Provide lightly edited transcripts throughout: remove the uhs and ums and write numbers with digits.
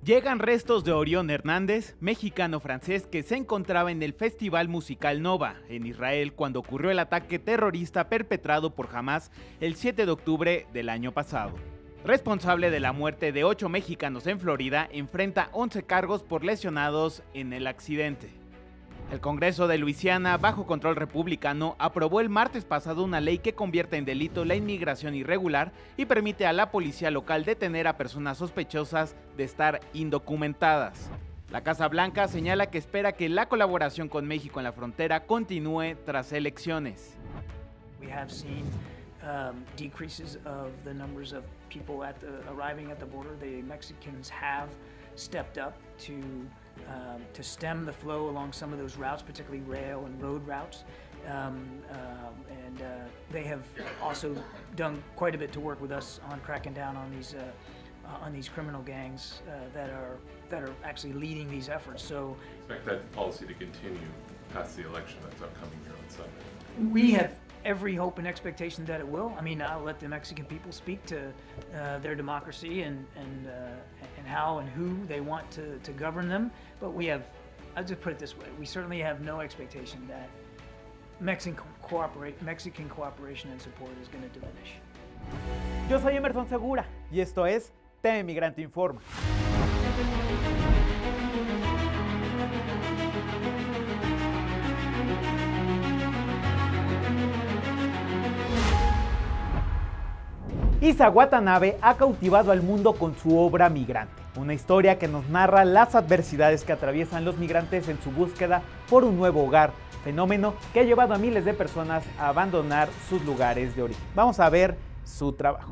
Llegan restos de Orión Hernández, mexicano-francés que se encontraba en el Festival Musical Nova, en Israel, cuando ocurrió el ataque terrorista perpetrado por Hamás el 7 de octubre del año pasado. Responsable de la muerte de 8 mexicanos en Florida, enfrenta 11 cargos por lesionados en el accidente. El Congreso de Luisiana, bajo control republicano, aprobó el martes pasado una ley que convierte en delito la inmigración irregular y permite a la policía local detener a personas sospechosas de estar indocumentadas. La Casa Blanca señala que espera que la colaboración con México en la frontera continúe tras elecciones. We have seen decreases of the numbers of people arriving at the border. The Mexicans have stepped up to stem the flow along some of those routes, particularly rail and road routes. They have also done quite a bit to work with us on cracking down on these criminal gangs that are actually leading these efforts. So expect that policy to continue past the election that's upcoming here on Sunday. We have every hope and expectation that it will. I mean, I'll let the Mexican people speak to their democracy and how and who they want to govern them. But we have, I'll just put it this way, we certainly have no expectation that Mexican cooperation and support is going to diminish. Yo soy Emerson Segura y esto es TV Migrante Informa. Isa Watanabe ha cautivado al mundo con su obra Migrante, una historia que nos narra las adversidades que atraviesan los migrantes en su búsqueda por un nuevo hogar, fenómeno que ha llevado a miles de personas a abandonar sus lugares de origen. Vamos a ver su trabajo.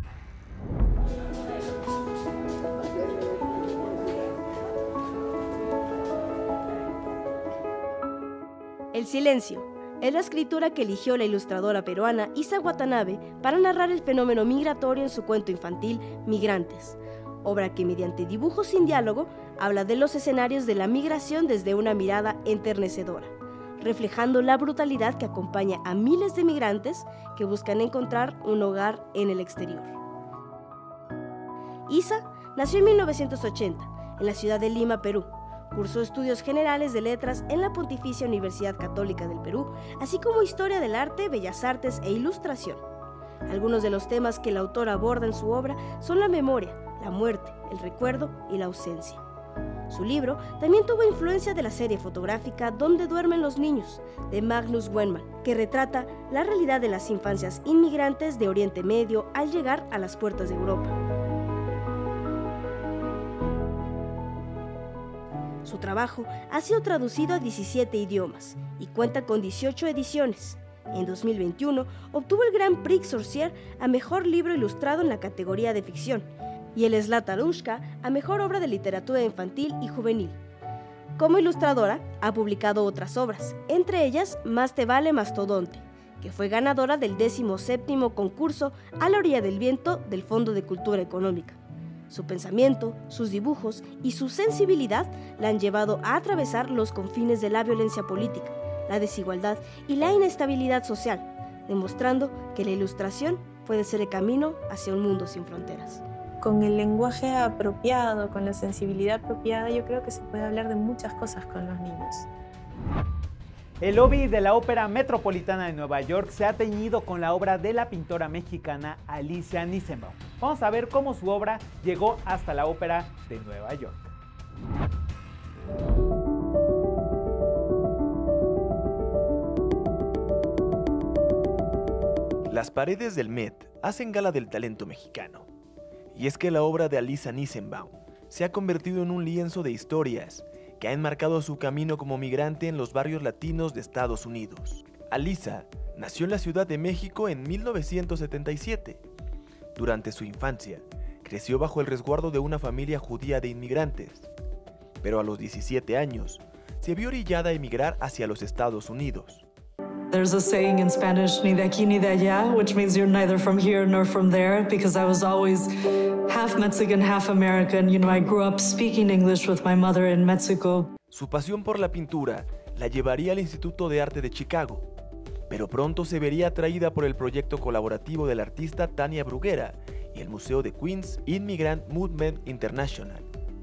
El silencio es la escritura que eligió la ilustradora peruana Isa Watanabe para narrar el fenómeno migratorio en su cuento infantil Migrantes, obra que mediante dibujos sin diálogo habla de los escenarios de la migración desde una mirada enternecedora, reflejando la brutalidad que acompaña a miles de migrantes que buscan encontrar un hogar en el exterior. Isa nació en 1980 en la ciudad de Lima, Perú. Cursó estudios generales de letras en la Pontificia Universidad Católica del Perú, así como Historia del Arte, Bellas Artes e Ilustración. Algunos de los temas que la autora aborda en su obra son la memoria, la muerte, el recuerdo y la ausencia. Su libro también tuvo influencia de la serie fotográfica Donde duermen los niños, de Magnus Weinmann, que retrata la realidad de las infancias inmigrantes de Oriente Medio al llegar a las puertas de Europa. Su trabajo ha sido traducido a 17 idiomas y cuenta con 18 ediciones. En 2021 obtuvo el Grand Prix Sorcier a Mejor Libro Ilustrado en la categoría de ficción y el Zlatanushka a Mejor Obra de Literatura Infantil y Juvenil. Como ilustradora, ha publicado otras obras, entre ellas Más te vale Mastodonte, que fue ganadora del 17º concurso A la orilla del viento del Fondo de Cultura Económica. Su pensamiento, sus dibujos y su sensibilidad la han llevado a atravesar los confines de la violencia política, la desigualdad y la inestabilidad social, demostrando que la ilustración puede ser el camino hacia un mundo sin fronteras. Con el lenguaje apropiado, con la sensibilidad apropiada, yo creo que se puede hablar de muchas cosas con los niños. El lobby de la Ópera Metropolitana de Nueva York se ha teñido con la obra de la pintora mexicana Alicia Nissenbaum. Vamos a ver cómo su obra llegó hasta la Ópera de Nueva York. Las paredes del Met hacen gala del talento mexicano. Y es que la obra de Alicia Nissenbaum se ha convertido en un lienzo de historias que ha enmarcado su camino como migrante en los barrios latinos de Estados Unidos. Alicia nació en la Ciudad de México en 1977. Durante su infancia, creció bajo el resguardo de una familia judía de inmigrantes, pero a los 17 años se vio orillada a emigrar hacia los Estados Unidos. There's a saying in Spanish, ni de aquí ni de allá, which means you're neither from here nor from there, because I was always half Mexican, half American. You know, I grew up speaking English with my mother in Mexico. Su pasión por la pintura la llevaría al Instituto de Arte de Chicago, pero pronto se vería atraída por el proyecto colaborativo del artista Tania Bruguera y el Museo de Queens Immigrant Movement International,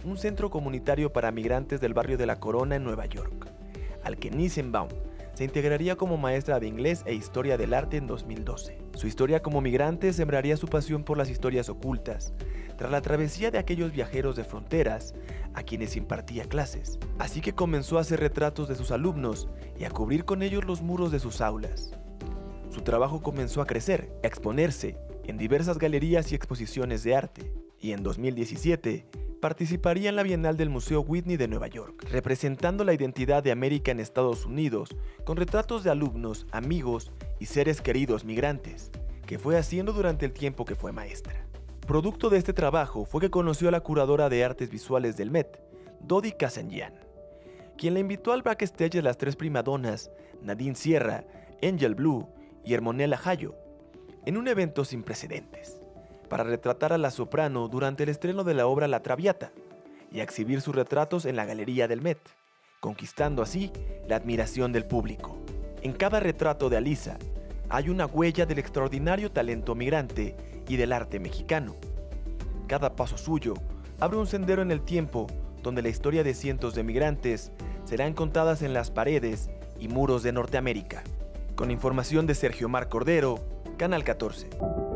un centro comunitario para migrantes del barrio de La Corona en Nueva York, al que Nissenbaum se integraría como maestra de inglés e historia del arte en 2012. Su historia como migrante sembraría su pasión por las historias ocultas, tras la travesía de aquellos viajeros de fronteras a quienes impartía clases. Así que comenzó a hacer retratos de sus alumnos y a cubrir con ellos los muros de sus aulas. Su trabajo comenzó a crecer, a exponerse en diversas galerías y exposiciones de arte, y en 2017 participaría en la Bienal del Museo Whitney de Nueva York, representando la identidad de América en Estados Unidos con retratos de alumnos, amigos y seres queridos migrantes, que fue haciendo durante el tiempo que fue maestra. Producto de este trabajo fue que conoció a la curadora de artes visuales del Met, Dodi Kazanjian, quien la invitó al backstage de las tres primadonas, Nadine Sierra, Angel Blue y Hermonella Hayo, en un evento sin precedentes, para retratar a la soprano durante el estreno de la obra La Traviata y exhibir sus retratos en la galería del Met, conquistando así la admiración del público. En cada retrato de Alisa hay una huella del extraordinario talento migrante y del arte mexicano. Cada paso suyo abre un sendero en el tiempo donde la historia de cientos de migrantes serán contadas en las paredes y muros de Norteamérica. Con información de Sergio Mar Cordero, Canal 14.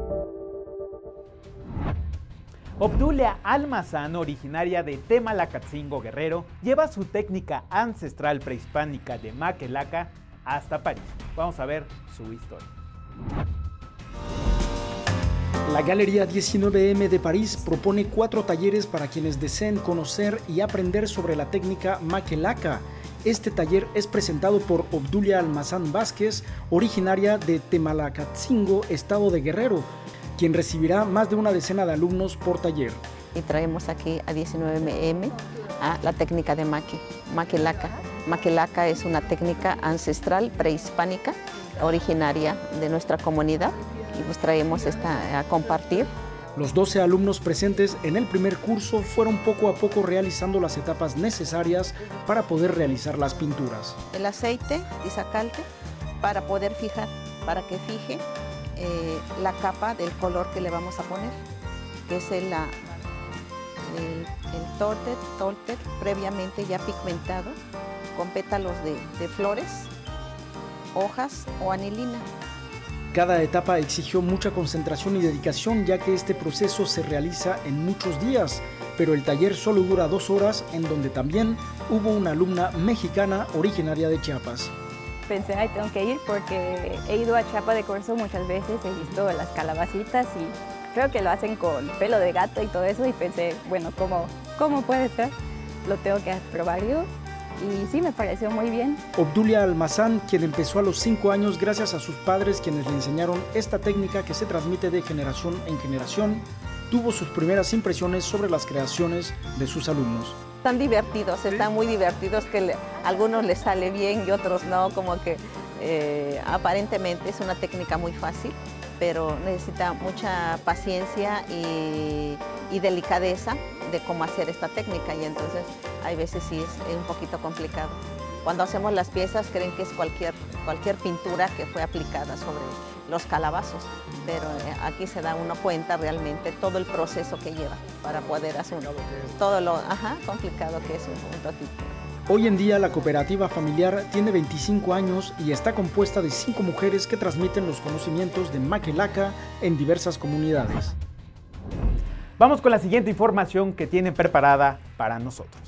Obdulia Almazán, originaria de Temalacatzingo, Guerrero, lleva su técnica ancestral prehispánica de maquelaca hasta París. Vamos a ver su historia. La Galería 19M de París propone 4 talleres para quienes deseen conocer y aprender sobre la técnica maquelaca. Este taller es presentado por Obdulia Almazán Vázquez, originaria de Temalacatzingo, estado de Guerrero, quien recibirá más de una decena de alumnos por taller. Y traemos aquí a 19M a la técnica de maquelaca. Maquelaca es una técnica ancestral prehispánica, originaria de nuestra comunidad, y pues traemos esta a compartir. Los 12 alumnos presentes en el primer curso fueron poco a poco realizando las etapas necesarias para poder realizar las pinturas. El aceite, tizacalte, para poder fijar, para que fije la capa del color que le vamos a poner, que es el toltet previamente ya pigmentado, con pétalos de flores, hojas o anilina. Cada etapa exigió mucha concentración y dedicación, ya que este proceso se realiza en muchos días, pero el taller solo dura 2 horas, en donde también hubo una alumna mexicana originaria de Chiapas. Pensé, ay, tengo que ir porque he ido a Chiapas de curso muchas veces, he visto las calabacitas y creo que lo hacen con pelo de gato y todo eso, y pensé, bueno, ¿cómo puede ser? Lo tengo que probar yo. Y sí, me pareció muy bien. Obdulia Almazán, quien empezó a los 5 años gracias a sus padres, quienes le enseñaron esta técnica que se transmite de generación en generación, tuvo sus primeras impresiones sobre las creaciones de sus alumnos. Están divertidos, están muy divertidos, que a algunos les sale bien y otros no, como que aparentemente es una técnica muy fácil, pero necesita mucha paciencia y delicadeza de cómo hacer esta técnica, y entonces hay veces sí es un poquito complicado. Cuando hacemos las piezas creen que es cualquier pintura que fue aplicada sobre los calabazos, pero aquí se da uno cuenta realmente todo el proceso que lleva para poder hacer todo lo complicado que es un prototipo. Hoy en día la cooperativa familiar tiene 25 años y está compuesta de 5 mujeres que transmiten los conocimientos de maquelaca en diversas comunidades. Vamos con la siguiente información que tienen preparada para nosotros.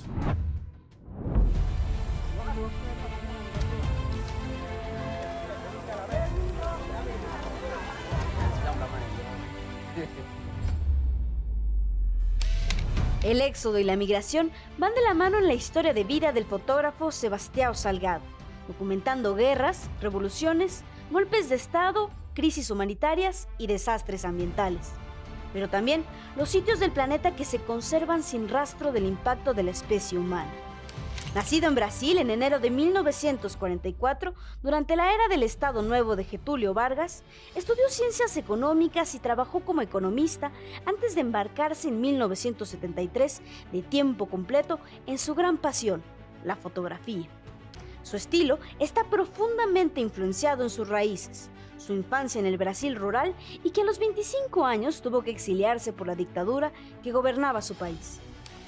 El éxodo y la migración van de la mano en la historia de vida del fotógrafo Sebastião Salgado, documentando guerras, revoluciones, golpes de Estado, crisis humanitarias y desastres ambientales. Pero también los sitios del planeta que se conservan sin rastro del impacto de la especie humana. Nacido en Brasil en enero de 1944, durante la era del Estado Nuevo de Getúlio Vargas, estudió ciencias económicas y trabajó como economista antes de embarcarse en 1973 de tiempo completo en su gran pasión, la fotografía. Su estilo está profundamente influenciado en sus raíces, su infancia en el Brasil rural y que a los 25 años tuvo que exiliarse por la dictadura que gobernaba su país.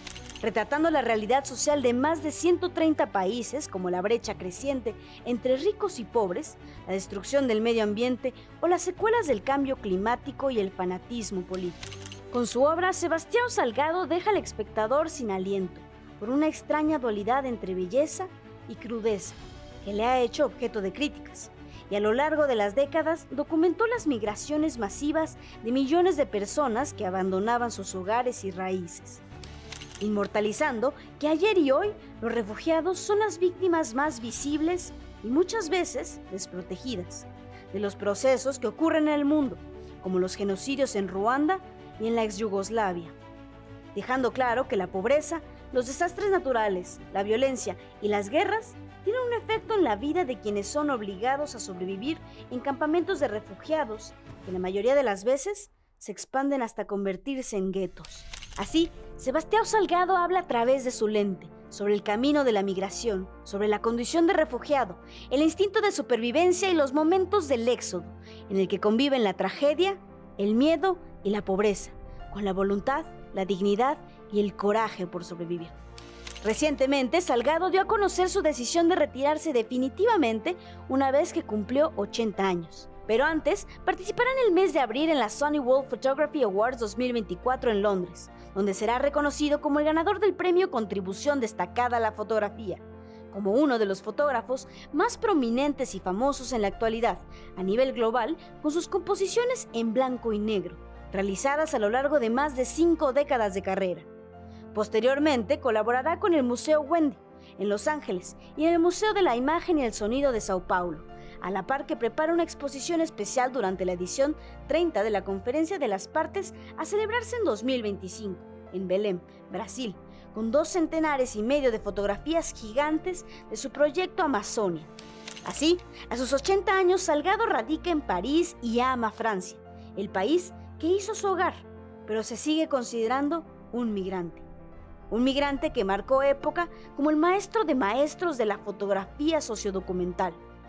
retratando la realidad social de más de 130 países, como la brecha creciente entre ricos y pobres, la destrucción del medio ambiente o las secuelas del cambio climático y el fanatismo político. Con su obra, Sebastião Salgado deja al espectador sin aliento por una extraña dualidad entre belleza y crudeza que le ha hecho objeto de críticas, y a lo largo de las décadas documentó las migraciones masivas de millones de personas que abandonaban sus hogares y raíces, inmortalizando que ayer y hoy los refugiados son las víctimas más visibles y muchas veces desprotegidas de los procesos que ocurren en el mundo, como los genocidios en Ruanda y en la ex Yugoslavia, dejando claro que la pobreza, los desastres naturales, la violencia y las guerras tienen un efecto en la vida de quienes son obligados a sobrevivir en campamentos de refugiados, que la mayoría de las veces se expanden hasta convertirse en guetos. Así, Sebastião Salgado habla a través de su lente sobre el camino de la migración, sobre la condición de refugiado, el instinto de supervivencia y los momentos del éxodo, en el que conviven la tragedia, el miedo y la pobreza, con la voluntad, la dignidad y el coraje por sobrevivir. Recientemente, Salgado dio a conocer su decisión de retirarse definitivamente una vez que cumplió 80 años. Pero antes, participará en el mes de abril en la Sony World Photography Awards 2024 en Londres, donde será reconocido como el ganador del premio Contribución Destacada a la Fotografía, como uno de los fotógrafos más prominentes y famosos en la actualidad, a nivel global, con sus composiciones en blanco y negro, realizadas a lo largo de más de 5 décadas de carrera. Posteriormente, colaborará con el Museo Wendy, en Los Ángeles, y en el Museo de la Imagen y el Sonido de Sao Paulo, a la par que prepara una exposición especial durante la edición 30 de la Conferencia de las Partes a celebrarse en 2025, en Belém, Brasil, con 2 centenares y medio de fotografías gigantes de su proyecto Amazonia. Así, a sus 80 años, Salgado radica en París y ama Francia, el país que hizo su hogar, pero se sigue considerando un migrante. Un migrante que marcó época como el maestro de maestros de la fotografía sociodocumental.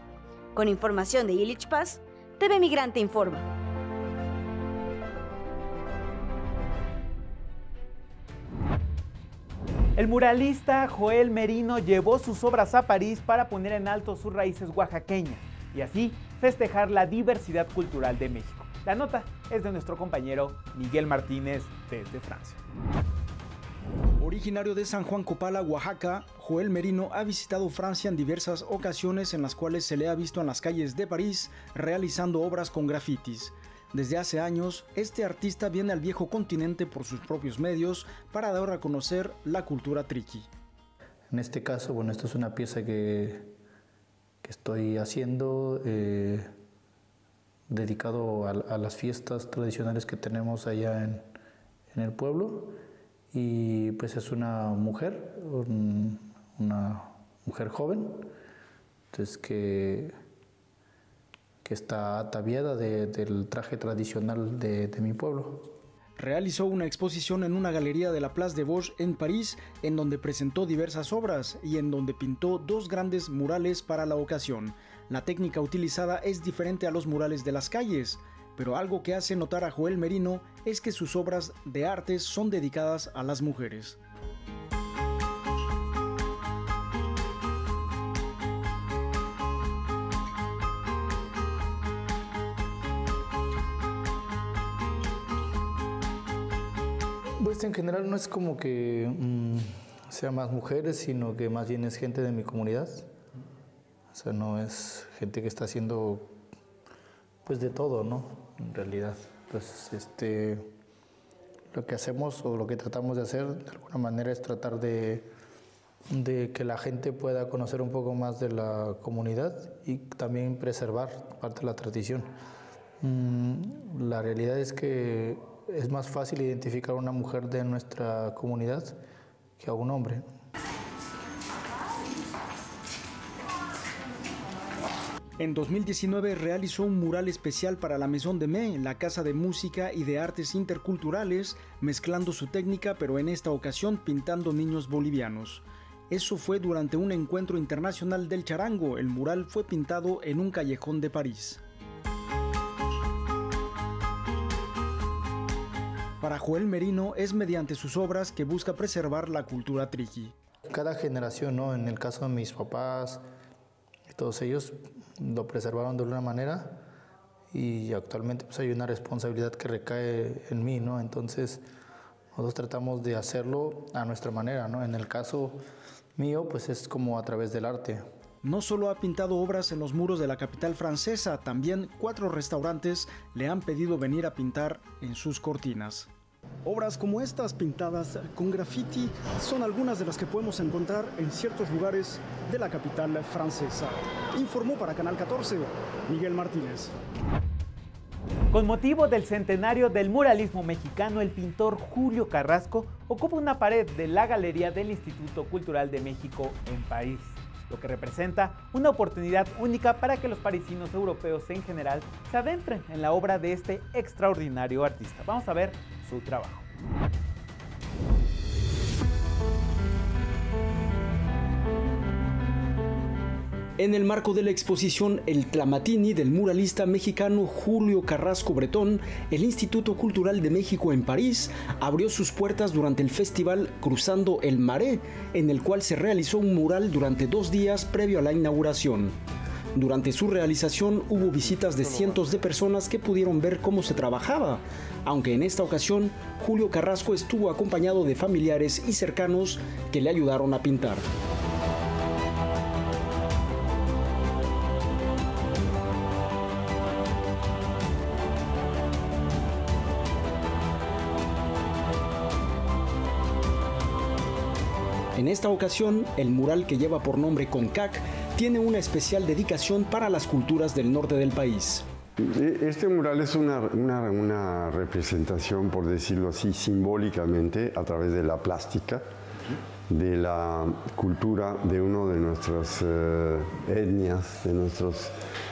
Con información de Illich Paz, TV Migrante Informa. El muralista Joel Merino llevó sus obras a París para poner en alto sus raíces oaxaqueñas y así festejar la diversidad cultural de México. La nota es de nuestro compañero Miguel Martínez desde Francia. Originario de San Juan Copala, Oaxaca, Joel Merino ha visitado Francia en diversas ocasiones en las cuales se le ha visto en las calles de París realizando obras con grafitis. Desde hace años, este artista viene al viejo continente por sus propios medios para dar a conocer la cultura triqui. En este caso, bueno, esto es una pieza que estoy haciendo dedicado a las fiestas tradicionales que tenemos allá en el pueblo. Y pues es una mujer joven, entonces que está ataviada del traje tradicional de mi pueblo. Realizó una exposición en una galería de la Place de Vosges en París, en donde presentó diversas obras y en donde pintó 2 grandes murales para la ocasión. La técnica utilizada es diferente a los murales de las calles, pero algo que hace notar a Joel Merino es que sus obras de arte son dedicadas a las mujeres. Pues en general no es como que sea más mujeres, sino que más bien es gente de mi comunidad. O sea, no es gente que está haciendo pues de todo, ¿no? En realidad, pues lo que hacemos o lo que tratamos de hacer de alguna manera es tratar de que la gente pueda conocer un poco más de la comunidad y también preservar parte de la tradición. La realidad es que es más fácil identificar a una mujer de nuestra comunidad que a un hombre. En 2019 realizó un mural especial para la Maison de Mai, la casa de música y de artes interculturales, mezclando su técnica, pero en esta ocasión pintando niños bolivianos. Eso fue durante un encuentro internacional del charango. El mural fue pintado en un callejón de París. Para Joel Merino es mediante sus obras que busca preservar la cultura triqui. Cada generación, ¿no? En el caso de mis papás, todos ellos lo preservaron de una manera y actualmente pues hay una responsabilidad que recae en mí, ¿no? Entonces nosotros tratamos de hacerlo a nuestra manera, ¿no? En el caso mío pues es como a través del arte. No solo ha pintado obras en los muros de la capital francesa, también 4 restaurantes le han pedido venir a pintar en sus cortinas. Obras como estas pintadas con graffiti son algunas de las que podemos encontrar en ciertos lugares de la capital francesa. Informó para Canal 14, Miguel Martínez. Con motivo del centenario del muralismo mexicano, el pintor Julio Carrasco ocupa una pared de la Galería del Instituto Cultural de México en París, lo que representa una oportunidad única para que los parisinos europeos en general se adentren en la obra de este extraordinario artista. Vamos a ver su trabajo. En el marco de la exposición El Tlamatini del muralista mexicano Julio Carrasco Bretón, el Instituto Cultural de México en París abrió sus puertas durante el festival Cruzando el Marais, en el cual se realizó un mural durante 2 días previo a la inauguración. Durante su realización hubo visitas de cientos de personas que pudieron ver cómo se trabajaba, aunque en esta ocasión Julio Carrasco estuvo acompañado de familiares y cercanos que le ayudaron a pintar. En esta ocasión, el mural que lleva por nombre CONCAC tiene una especial dedicación para las culturas del norte del país. Este mural es una representación, por decirlo así, simbólicamente, a través de la plástica, de la cultura de uno de nuestras etnias, de nuestros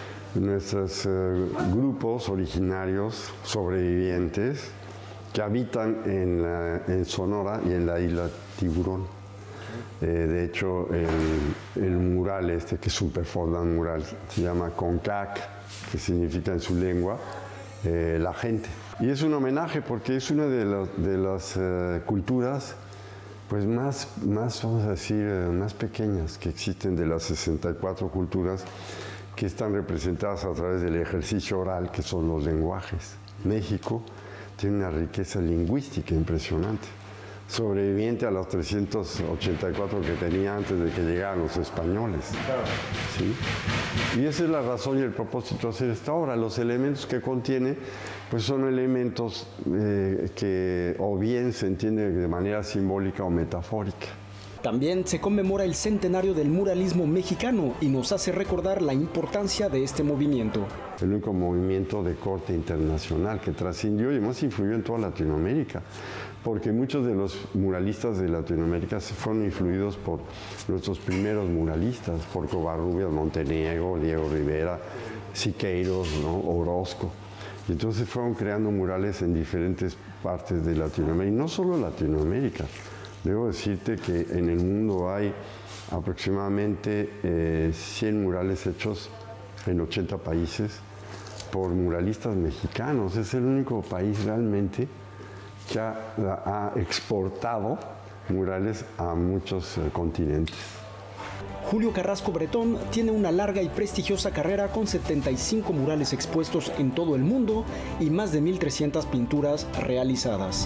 grupos originarios sobrevivientes que habitan en Sonora y en la isla Tiburón. De hecho, el mural que es un performance mural, se llama CONCAC, que significa en su lengua la gente. Y es un homenaje porque es una de las culturas pues más, vamos a decir, más pequeñas que existen de las 64 culturas que están representadas a través del ejercicio oral, que son los lenguajes. México tiene una riqueza lingüística impresionante, sobreviviente a los 384 que tenía antes de que llegaran los españoles. ¿Sí? Y esa es la razón y el propósito de hacer esta obra. Los elementos que contiene pues son elementos que o bien se entienden de manera simbólica o metafórica. También se conmemora el centenario del muralismo mexicano y nos hace recordar la importancia de este movimiento. El único movimiento de corte internacional que trascendió y además influyó en toda Latinoamérica, porque muchos de los muralistas de Latinoamérica fueron influidos por nuestros primeros muralistas, por Covarrubias, Montenegro, Diego Rivera, Siqueiros, ¿no? Orozco. Y entonces fueron creando murales en diferentes partes de Latinoamérica, y no solo Latinoamérica. Debo decirte que en el mundo hay aproximadamente 100 murales hechos en 80 países por muralistas mexicanos. Es el único país realmente que ha exportado murales a muchos continentes. Julio Carrasco Bretón tiene una larga y prestigiosa carrera con 75 murales expuestos en todo el mundo y más de 1.300 pinturas realizadas.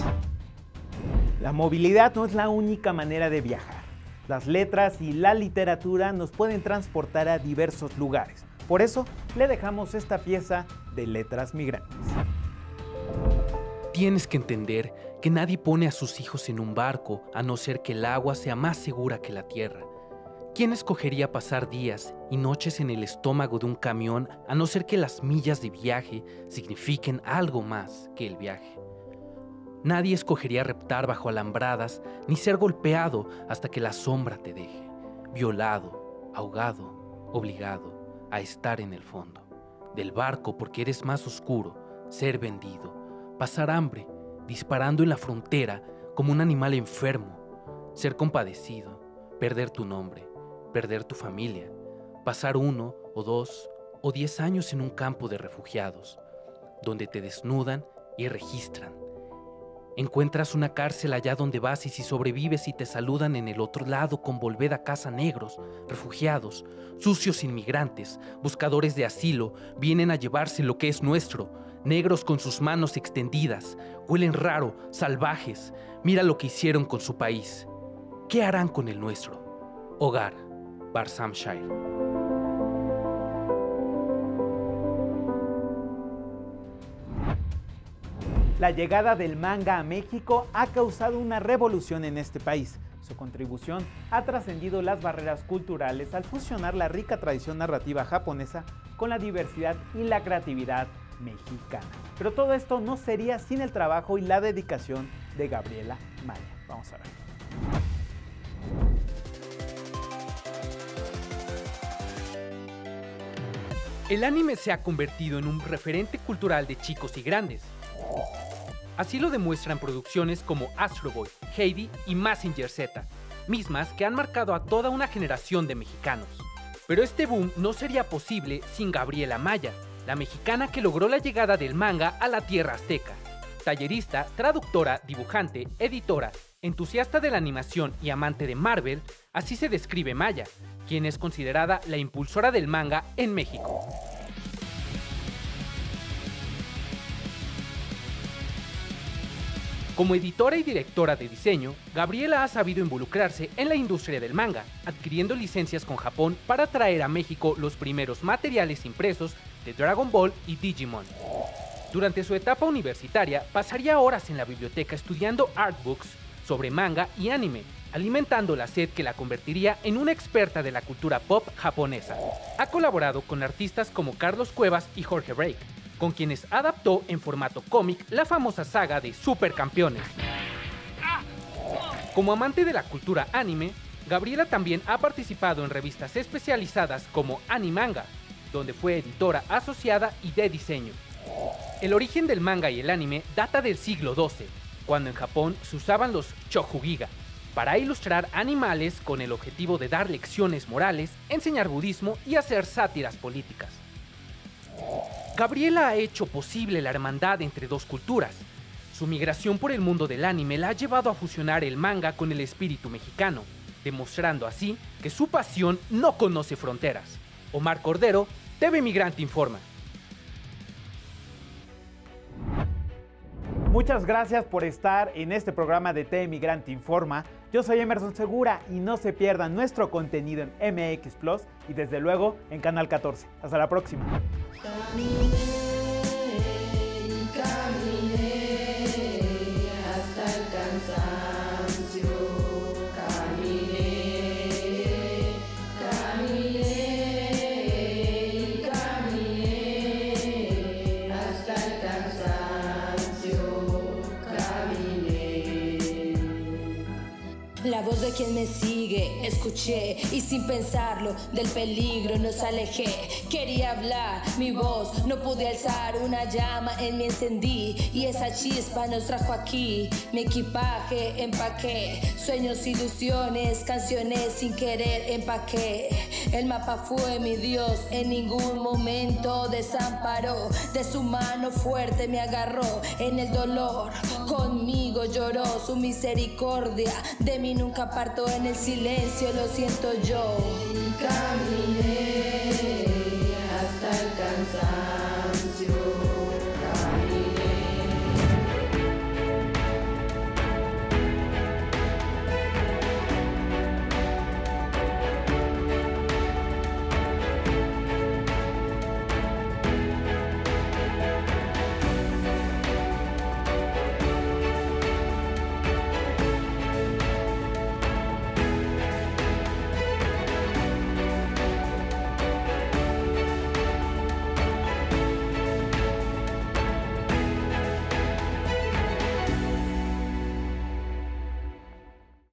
La movilidad no es la única manera de viajar. Las letras y la literatura nos pueden transportar a diversos lugares. Por eso, le dejamos esta pieza de Letras Migrantes. Tienes que entender que nadie pone a sus hijos en un barco a no ser que el agua sea más segura que la tierra. ¿Quién escogería pasar días y noches en el estómago de un camión a no ser que las millas de viaje signifiquen algo más que el viaje? Nadie escogería reptar bajo alambradas ni ser golpeado hasta que la sombra te deje, violado, ahogado, obligado a estar en el fondo del barco porque eres más oscuro, ser vendido, pasar hambre, disparando en la frontera como un animal enfermo, ser compadecido, perder tu nombre, perder tu familia, pasar 1 o 2 o 10 años en un campo de refugiados, donde te desnudan y registran. Encuentras una cárcel allá donde vas y si sobrevives y te saludan en el otro lado con volved a casa negros, refugiados, sucios inmigrantes, buscadores de asilo, vienen a llevarse lo que es nuestro, negros con sus manos extendidas, huelen raro, salvajes, mira lo que hicieron con su país. ¿Qué harán con el nuestro? Hogar, Barsam Shair. La llegada del manga a México ha causado una revolución en este país. Su contribución ha trascendido las barreras culturales al fusionar la rica tradición narrativa japonesa con la diversidad y la creatividad mexicana. Pero todo esto no sería sin el trabajo y la dedicación de Gabriela Maya. Vamos a ver. El anime se ha convertido en un referente cultural de chicos y grandes. Así lo demuestran producciones como Astro Boy, Heidi y Mazinger Z, mismas que han marcado a toda una generación de mexicanos. Pero este boom no sería posible sin Gabriela Maya, la mexicana que logró la llegada del manga a la tierra azteca. Tallerista, traductora, dibujante, editora, entusiasta de la animación y amante de Marvel, así se describe Maya, quien es considerada la impulsora del manga en México. Como editora y directora de diseño, Gabriela ha sabido involucrarse en la industria del manga, adquiriendo licencias con Japón para traer a México los primeros materiales impresos de Dragon Ball y Digimon. Durante su etapa universitaria, pasaría horas en la biblioteca estudiando artbooks sobre manga y anime, alimentando la sed que la convertiría en una experta de la cultura pop japonesa. Ha colaborado con artistas como Carlos Cuevas y Jorge Break, con quienes adaptó en formato cómic la famosa saga de Supercampeones. Como amante de la cultura anime, Gabriela también ha participado en revistas especializadas como Animanga, donde fue editora asociada y de diseño. El origen del manga y el anime data del siglo XII, cuando en Japón se usaban los shokugiga, para ilustrar animales con el objetivo de dar lecciones morales, enseñar budismo y hacer sátiras políticas. Gabriela ha hecho posible la hermandad entre dos culturas. Su migración por el mundo del anime la ha llevado a fusionar el manga con el espíritu mexicano, demostrando así que su pasión no conoce fronteras. Omar Cordero, TV Migrante Informa. Muchas gracias por estar en este programa de TV Migrante Informa. Yo soy Emerson Segura y no se pierdan nuestro contenido en MX Plus y desde luego en Canal 14. Hasta la próxima. Caminé hasta el cansancio, caminé hasta el cansancio, La voz de quien me sigue, escuché y sin pensarlo del peligro nos alejé. Quería hablar, mi voz no pude alzar, una llama en mí encendí y esa chispa nos trajo aquí. Mi equipaje empaqué, sueños, ilusiones, canciones sin querer empaqué. El mapa fue mi Dios, en ningún momento desamparó. De su mano fuerte me agarró, en el dolor conmigo lloró. Su misericordia de mí nunca apartó, en el silencio lo siento yo. Caminé